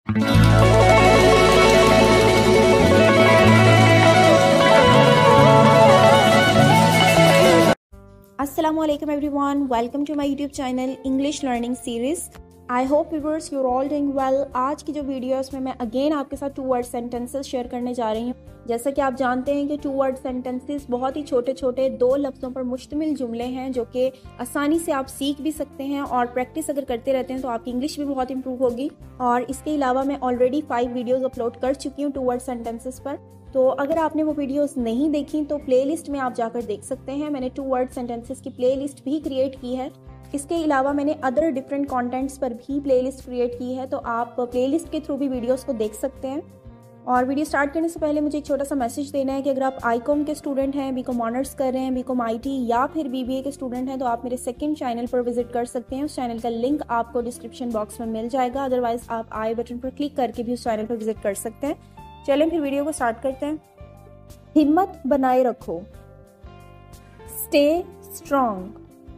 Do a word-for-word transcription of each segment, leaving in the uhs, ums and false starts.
Assalamualaikum everyone, welcome to my YouTube channel English Learning Series. I hope viewers you're all doing well. आज की जो video है उसमें मैं अगेन आपके साथ टू वर्ड सेंटेंसेस शेयर करने जा रही हूँ। जैसा कि आप जानते हैं कि टू वर्ड सेंटेंसेस बहुत ही छोटे छोटे दो लफ्ज़ों पर मुश्तमिल जुमले हैं जो कि आसानी से आप सीख भी सकते हैं और प्रैक्टिस अगर करते रहते हैं तो आपकी इंग्लिश भी बहुत इंप्रूव होगी। और इसके अलावा मैं ऑलरेडी फाइव वीडियोज़ अपलोड कर चुकी हूँ टू वर्ड सेंटेंसेस पर, तो अगर आपने वो वीडियोस नहीं देखी तो प्लेलिस्ट में आप जाकर देख सकते हैं। मैंने टू वर्ड सेंटेंसेस की प्लेलिस्ट भी क्रिएट की है। इसके अलावा मैंने अदर डिफरेंट कंटेंट्स पर भी प्लेलिस्ट क्रिएट की है, तो आप प्लेलिस्ट के थ्रू भी वीडियोस को देख सकते हैं। और वीडियो स्टार्ट करने से पहले मुझे एक छोटा सा मैसेज देना है कि अगर आप आई कॉम के स्टूडेंट हैं, बी कॉम ऑनर्स कर रहे हैं, बी कॉम आई टी या फिर बी बी ए के स्टूडेंट हैं, तो आप मेरे सेकंड चैनल पर विजिट कर सकते हैं। उस चैनल का लिंक आपको डिस्क्रिप्शन बॉक्स में मिल जाएगा, अदरवाइज आप आई बटन पर क्लिक करके भी उस चैनल पर विजिट कर सकते हैं। चलें फिर वीडियो को स्टार्ट करते हैं। हिम्मत बनाए रखो, स्टे स्ट्रॉन्ग,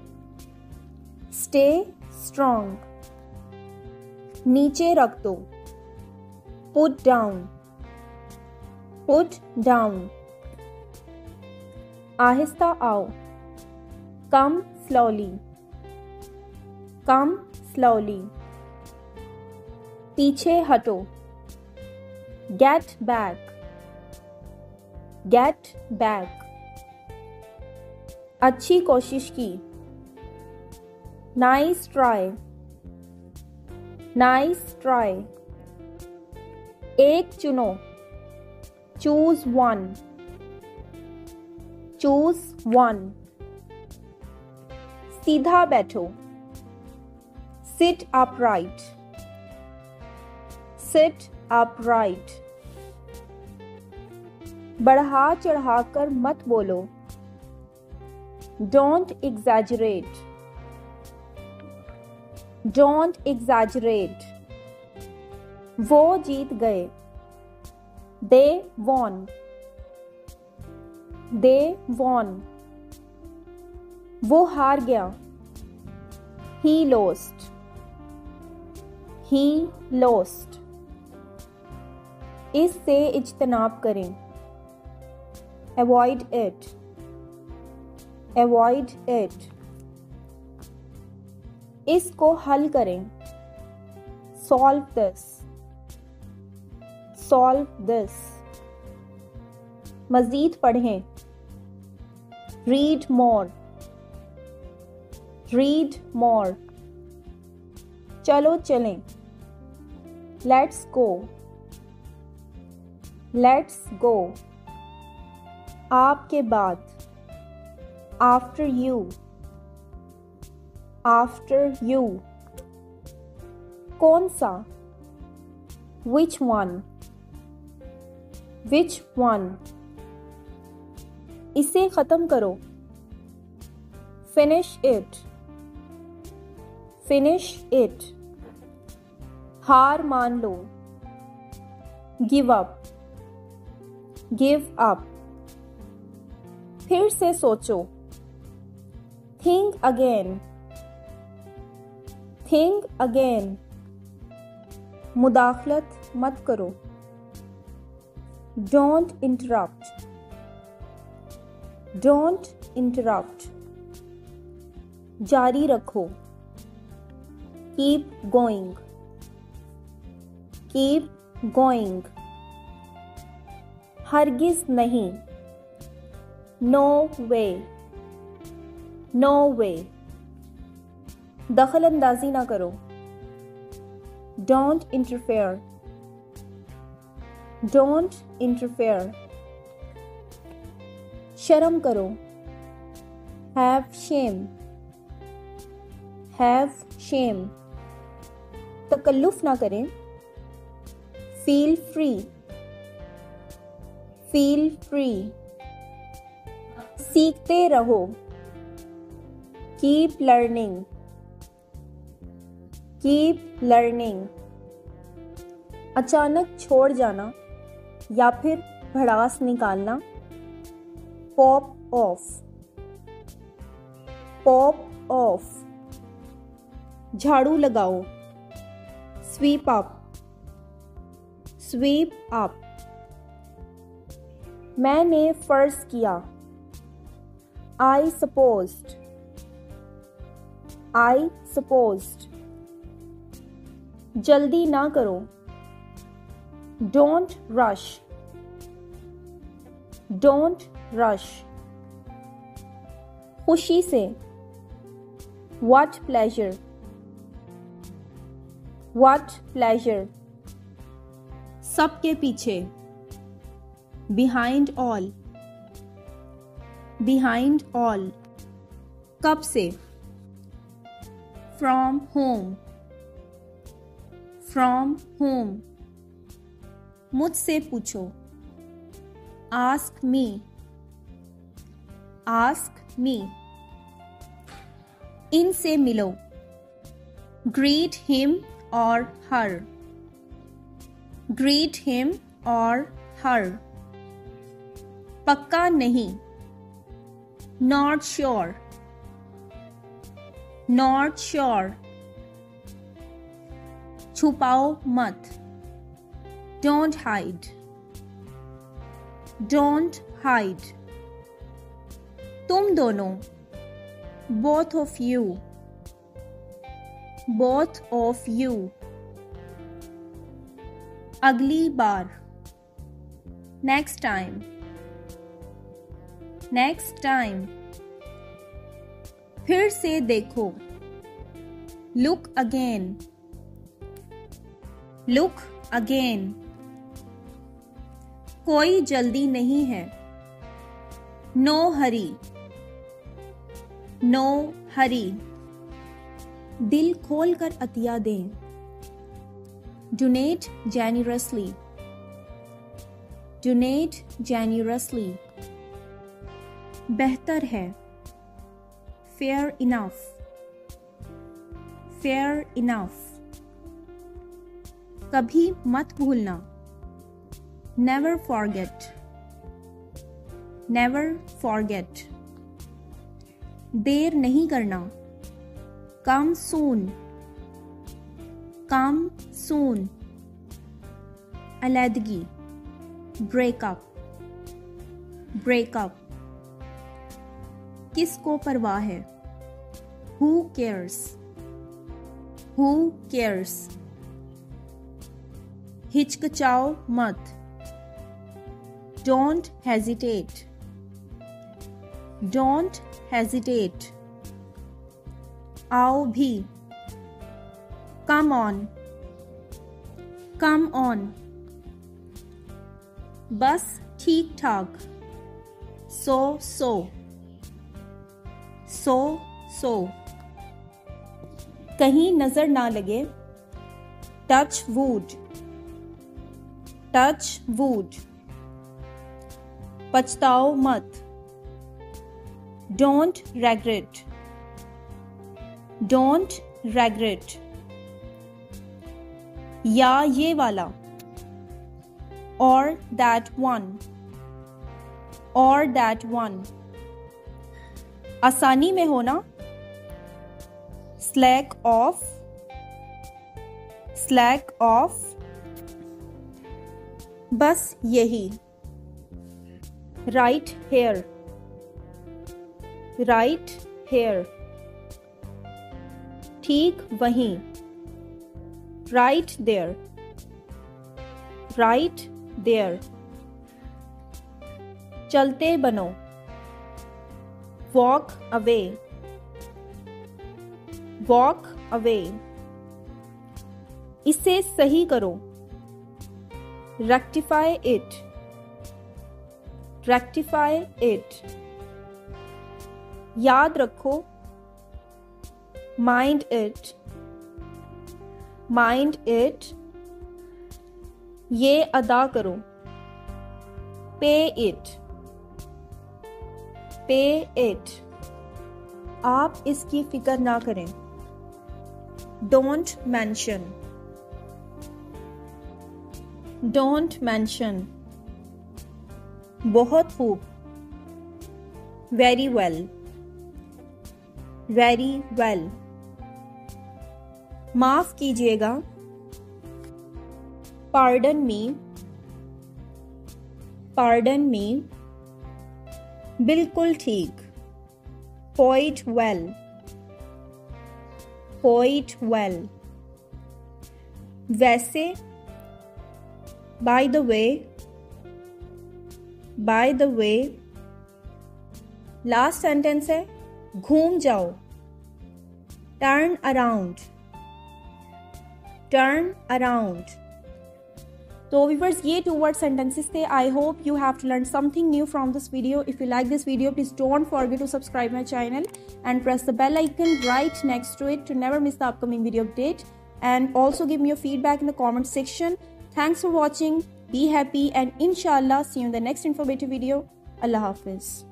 स्टे स्ट्रॉन्ग। नीचे रख दो, पुट डाउन, पुट डाउन। आहिस्ता आओ, कम स्लोली, कम स्लोली। पीछे हटो, गेट बैक, गेट बैक। अच्छी कोशिश की, नाइस ट्राई, नाइस ट्राई। एक चुनो, चूज वन, चूज वन। सीधा बैठो, सिट अपराइट, सिट अपराइट। बढ़ा चढ़ाकर मत बोलो, डोंट एग्जैजरेट, डोंट एग्जैजरेट। वो जीत गए, दे वॉन, दे वॉन। वो हार गया, ही लॉस्ट, ही लॉस्ट। इससे इज्तनाब करें, Avoid it, avoid it। इसको हल करें, solve this, solve this। मज़ीद पढ़ें, read more, read more। चलो चलें, let's go, let's go। आपके बाद, आफ्टर यू, आफ्टर यू। कौन सा, विच वन, विच वन। इसे खत्म करो, फिनिश इट, फिनिश इट। हार मान लो, गिव अप, गिव अप। फिर से सोचो, थिंक अगेन, थिंक अगेन। मुदाखलत मत करो, डोंट इंटरप्ट, डोंट इंटरप्ट। जारी रखो, कीप गोइंग, कीप गोइंग। हरगिज नहीं, नो वे, नो वे। दखल अंदाजी ना करो, डोंट इंटरफेयर, डोंट इंटरफेयर। शर्म करो, हैव शेम, हैव शेम। तकल्लुफ ना करें, फील फ्री, फील फ्री। सीखते रहो, कीप लर्निंग, कीप लर्निंग। अचानक छोड़ जाना या फिर भड़ास निकालना, पॉप ऑफ, पॉप ऑफ। झाड़ू लगाओ, स्वीप अप, sweep up. मैंने फर्ज किया. I supposed. I supposed. जल्दी ना करो. Don't rush. Don't rush. खुशी से. What pleasure. What pleasure. सबके पीछे. Behind all. Behind all. कब से. From whom. From whom. मुझसे पूछो. Ask me. Ask me. इनसे मिलो. Greet him or her. Greet him or her. पक्का नहीं. Not sure. Not sure. छुपाओ मत. Don't hide. Don't hide. तुम दोनों. Both of you. Both of you. अगली बार. Next time. Next time. फिर से देखो. Look again. Look again. कोई जल्दी नहीं है. No hurry. No hurry. दिल खोल कर अतिया दें. Donate generously. Donate generously. बेहतर है. Fair enough. Fair enough. कभी मत भूलना. Never forget. Never forget. देर नहीं करना. Come soon. Come soon. अलैदगी. Break up. Break up. किसको परवाह है. Who cares. Who cares. हिचकिचाओ मत. Don't hesitate. Don't hesitate. आओ भी. Come on. Come on. बस ठीक ठाक. So so. So so. कहीं नजर ना लगे. Touch wood. Touch wood. पछताओ मत. Don't regret. Don't regret. या ये वाला. Or that one. Or that one. आसानी में होना. Slack off. Slack off. बस यही. Right here. Right here. ठीक वहीं. Right there. Right there. चलते बनो. Walk away. Walk away. इसे सही करो. Rectify it. Rectify it. याद रखो. Mind it. Mind it. ये अदा करो. Pay it. Pay it. आप इसकी फिक्र ना करें. Don't mention. Don't mention. बहुत खूब. Very well. Very well. माफ कीजिएगा. pardon me, pardon me, बिल्कुल ठीक, quite well, quite well, वैसे, by the way, by the way, last sentence है घूम जाओ, टर्न अराउंड, टर्न अराउंड। तो व्यूअर्स ये टू वर्ड सेंटेंसेस थे। I hope you have to learn something new from this video. If you like this video, please don't forget to subscribe my channel and press the bell icon right next to it to never miss the upcoming video update. And also give me your feedback in the comment section. Thanks for watching. Be happy and inshallah see you in the next informative video. Allah Hafiz.